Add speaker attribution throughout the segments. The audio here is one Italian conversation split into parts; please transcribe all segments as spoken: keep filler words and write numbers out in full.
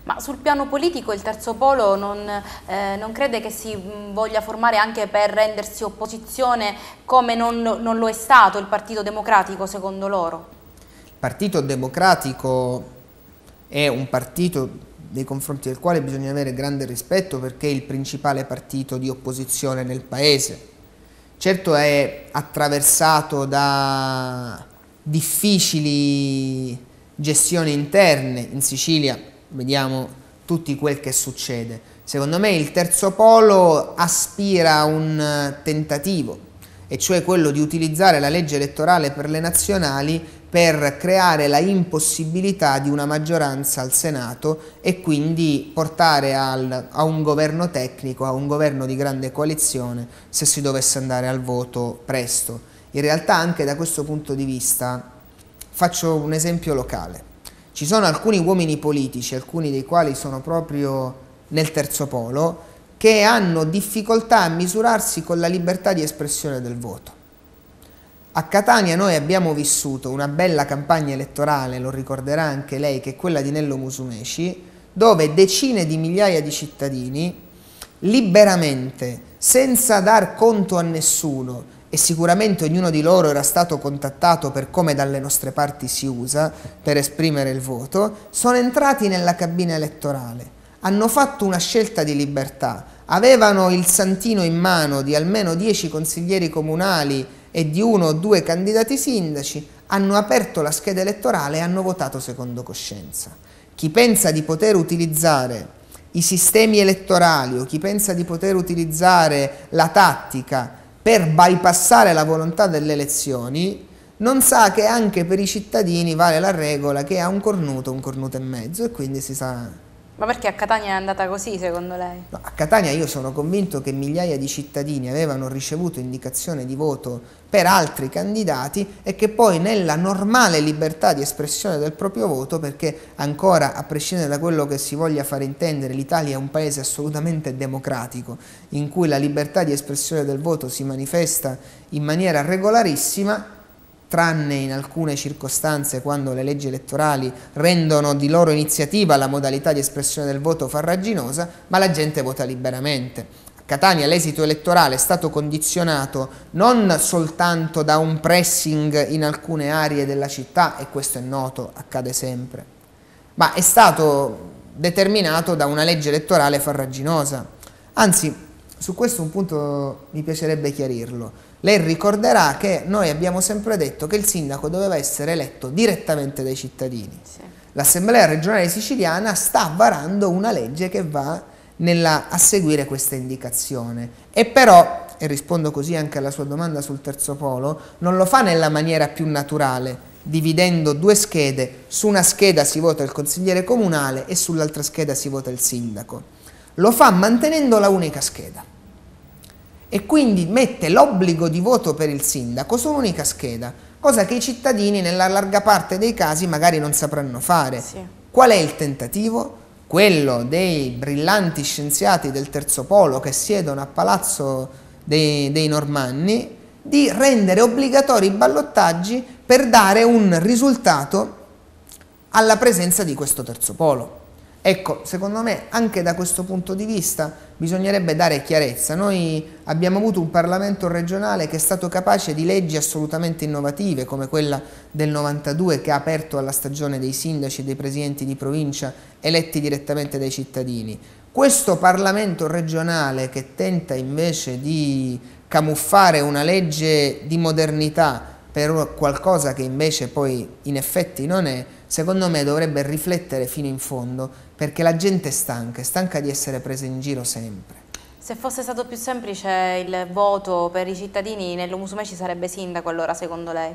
Speaker 1: Ma sul piano politico il terzo polo non, eh, non crede che si mh, voglia formare anche per rendersi opposizione come non, non lo è stato il Partito Democratico secondo loro?
Speaker 2: Il Partito Democratico è un partito nei confronti del quale bisogna avere grande rispetto perché è il principale partito di opposizione nel paese. Certo è attraversato da difficili gestioni interne, in Sicilia vediamo tutti quel che succede. Secondo me il terzo polo aspira a un tentativo, e cioè quello di utilizzare la legge elettorale per le nazionali per creare la impossibilità di una maggioranza al Senato e quindi portare al, a un governo tecnico, a un governo di grande coalizione se si dovesse andare al voto presto. In realtà anche da questo punto di vista faccio un esempio locale. Ci sono alcuni uomini politici, alcuni dei quali sono proprio nel terzo polo, che hanno difficoltà a misurarsi con la libertà di espressione del voto. A Catania noi abbiamo vissuto una bella campagna elettorale, lo ricorderà anche lei, che è quella di Nello Musumeci, dove decine di migliaia di cittadini liberamente, senza dar conto a nessuno, e sicuramente ognuno di loro era stato contattato per come dalle nostre parti si usa per esprimere il voto, sono entrati nella cabina elettorale, hanno fatto una scelta di libertà, avevano il santino in mano di almeno dieci consiglieri comunali e di uno o due candidati sindaci, hanno aperto la scheda elettorale e hanno votato secondo coscienza. Chi pensa di poter utilizzare i sistemi elettorali o chi pensa di poter utilizzare la tattica per bypassare la volontà delle elezioni, non sa che anche per i cittadini vale la regola che a un cornuto, un cornuto e mezzo, e quindi si sa...
Speaker 1: Ma perché a Catania è andata così secondo lei?
Speaker 2: No, a Catania io sono convinto che migliaia di cittadini avevano ricevuto indicazione di voto per altri candidati e che poi nella normale libertà di espressione del proprio voto, perché ancora a prescindere da quello che si voglia fare intendere, l'Italia è un paese assolutamente democratico in cui la libertà di espressione del voto si manifesta in maniera regolarissima, tranne in alcune circostanze quando le leggi elettorali rendono di loro iniziativa la modalità di espressione del voto farraginosa, ma la gente vota liberamente. A Catania l'esito elettorale è stato condizionato non soltanto da un pressing in alcune aree della città, e questo è noto, accade sempre, ma è stato determinato da una legge elettorale farraginosa. Anzi, su questo un punto mi piacerebbe chiarirlo. Lei ricorderà che noi abbiamo sempre detto che il sindaco doveva essere eletto direttamente dai cittadini. Sì. L'Assemblea regionale siciliana sta varando una legge che va nella, a seguire questa indicazione e però, e rispondo così anche alla sua domanda sul terzo polo, non lo fa nella maniera più naturale, dividendo due schede, su una scheda si vota il consigliere comunale e sull'altra scheda si vota il sindaco. Lo fa mantenendo la unica scheda. E quindi mette l'obbligo di voto per il sindaco su un'unica scheda, cosa che i cittadini nella larga parte dei casi magari non sapranno fare. Sì. Qual è il tentativo? Quello dei brillanti scienziati del terzo polo che siedono a Palazzo dei, dei Normanni di rendere obbligatori i ballottaggi per dare un risultato alla presenza di questo terzo polo. Ecco, secondo me anche da questo punto di vista bisognerebbe dare chiarezza. Noi abbiamo avuto un Parlamento regionale che è stato capace di leggi assolutamente innovative, come quella del novantadue che ha aperto alla stagione dei sindaci e dei presidenti di provincia eletti direttamente dai cittadini. Questo Parlamento regionale che tenta invece di camuffare una legge di modernità per qualcosa che invece poi in effetti non è, secondo me dovrebbe riflettere fino in fondo, perché la gente è stanca, è stanca di essere presa in giro sempre.
Speaker 1: Se fosse stato più semplice il voto per i cittadini, Nello Musumeci sarebbe sindaco allora secondo lei?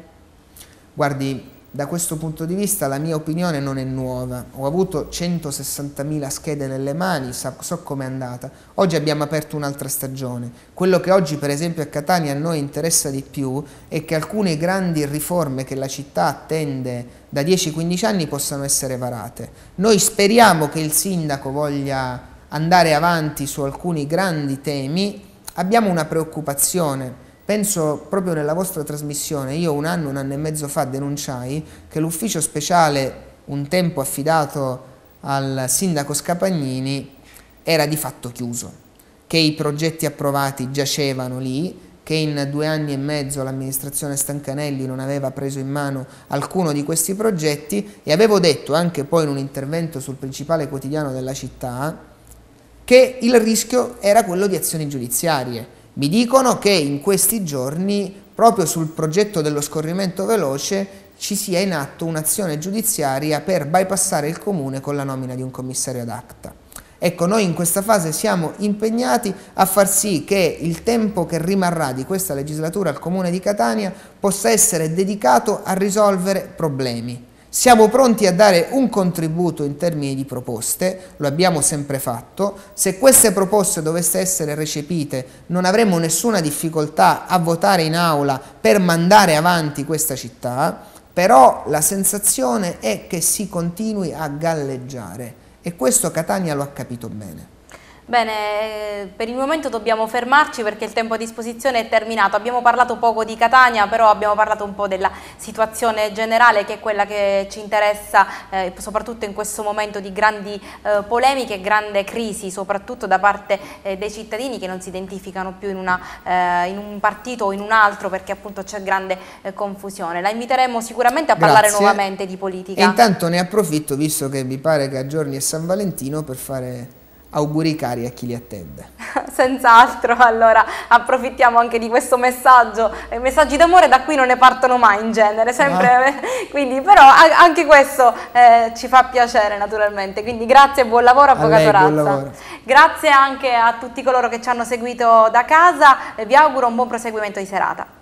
Speaker 2: Guardi, da questo punto di vista la mia opinione non è nuova. Ho avuto centosessantamila schede nelle mani, so, so com'è andata. Oggi abbiamo aperto un'altra stagione. Quello che oggi per esempio a Catania a noi interessa di più è che alcune grandi riforme che la città attende da dieci quindici anni possano essere varate. Noi speriamo che il sindaco voglia andare avanti su alcuni grandi temi. Abbiamo una preoccupazione. Penso proprio nella vostra trasmissione, io un anno, un anno e mezzo fa denunciai che l'ufficio speciale un tempo affidato al sindaco Scapagnini era di fatto chiuso, che i progetti approvati giacevano lì, che in due anni e mezzo l'amministrazione Stancanelli non aveva preso in mano alcuno di questi progetti, e avevo detto anche poi in un intervento sul principale quotidiano della città che il rischio era quello di azioni giudiziarie. Mi dicono che in questi giorni proprio sul progetto dello scorrimento veloce ci sia in atto un'azione giudiziaria per bypassare il comune con la nomina di un commissario ad acta. Ecco, noi in questa fase siamo impegnati a far sì che il tempo che rimarrà di questa legislatura al Comune di Catania possa essere dedicato a risolvere problemi. Siamo pronti a dare un contributo in termini di proposte, lo abbiamo sempre fatto. Se queste proposte dovessero essere recepite, non avremo nessuna difficoltà a votare in aula per mandare avanti questa città, però la sensazione è che si continui a galleggiare. E questo Catania lo ha capito bene.
Speaker 1: Bene, per il momento dobbiamo fermarci perché il tempo a disposizione è terminato. Abbiamo parlato poco di Catania, però abbiamo parlato un po' della situazione generale, che è quella che ci interessa, eh, soprattutto in questo momento di grandi eh, polemiche e grande crisi, soprattutto da parte eh, dei cittadini che non si identificano più in, una, eh, in un partito o in un altro, perché appunto c'è grande eh, confusione. La inviteremo sicuramente a parlare
Speaker 2: Grazie.
Speaker 1: nuovamente di politica.
Speaker 2: E intanto ne approfitto, visto che mi pare che a giorni è San Valentino, per fare auguri cari a chi li attende.
Speaker 1: Senz'altro, allora approfittiamo anche di questo messaggio. I messaggi d'amore da qui non ne partono mai in genere, sempre, no. Quindi però anche questo eh, ci fa piacere naturalmente. Quindi grazie e buon lavoro, Avvocato Razza. Grazie anche a tutti coloro che ci hanno seguito da casa e vi auguro un buon proseguimento di serata.